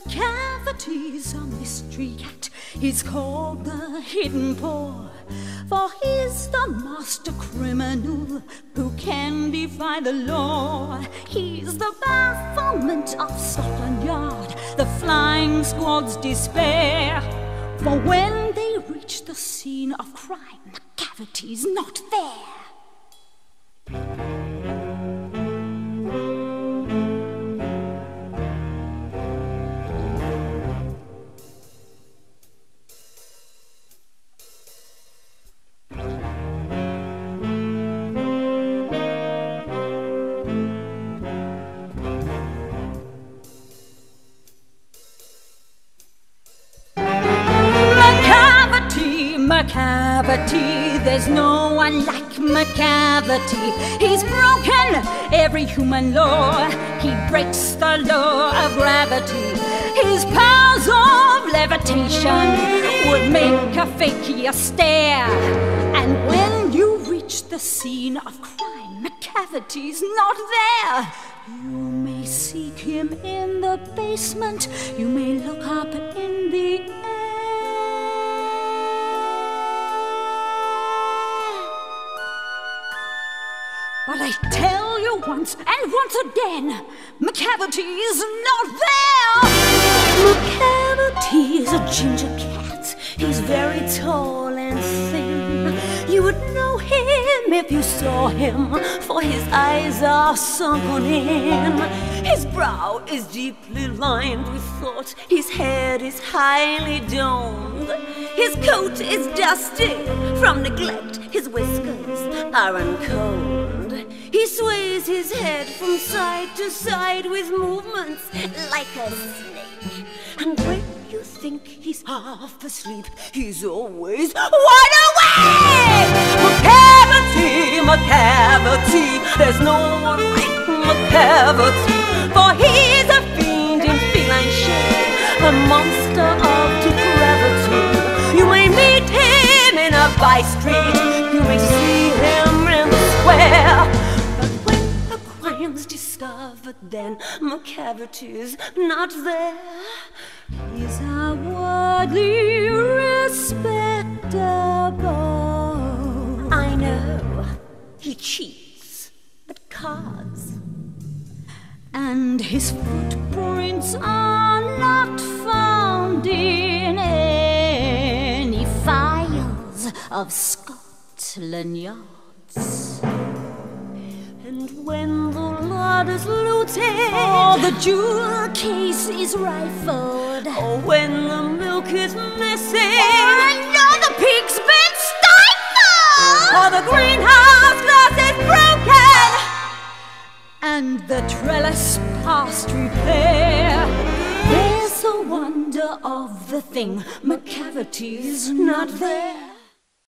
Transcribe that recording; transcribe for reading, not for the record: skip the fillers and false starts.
McCavity's a mystery cat. He's called the Hidden Paw, for he's the master criminal who can defy the law. He's the bafflement of Scotland Yard, the flying squad's despair. For when they reach the scene of crime, McCavity's not there. McCavity, there's no one like McCavity. He's broken every human law. He breaks the law of gravity. His powers of levitation would make a fakir stare. And when you reach the scene of crime, McCavity's not there. You may seek him in the basement. You may look up in the air. But I tell you once and once again, McCavity's not there! McCavity's a ginger cat. He's very tall and thin. You would know him if you saw him, for his eyes are sunken in. His brow is deeply lined with thought. His head is highly domed. His coat is dusty from neglect. His whiskers are uncombed. He sways his head from side to side with movements like a snake. And when you think he's half asleep, he's always wide awake! McCavity, McCavity, there's no one like McCavity, for he's a fiend in feline shape, a monster of depravity. You may meet him in a by-street, you may see him in the square. Discovered then, McCavity's not there. He's outwardly respectable. I know he cheats at cards, and his footprints are not found in any files of Scotland Yards. And when the lot is looted, or the jewel case is rifled, or when the milk is missing, or another pig's been stifled, or the greenhouse glass is broken, and the trellis past repair, there's the wonder of the thing, McCavity's not there.